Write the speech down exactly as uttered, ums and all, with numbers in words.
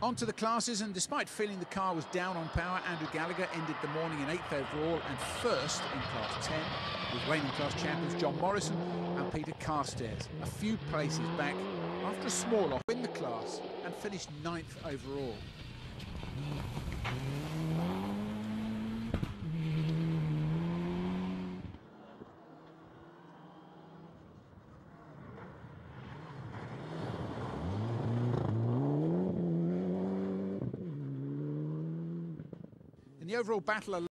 On to the classes, and despite feeling the car was down on power, Andrew Gallacher ended the morning in eighth overall and first in Class ten, with reigning class champions John Morrison and Peter Carstairs a few places back after a small off in the class and finished ninth overall. In the overall battle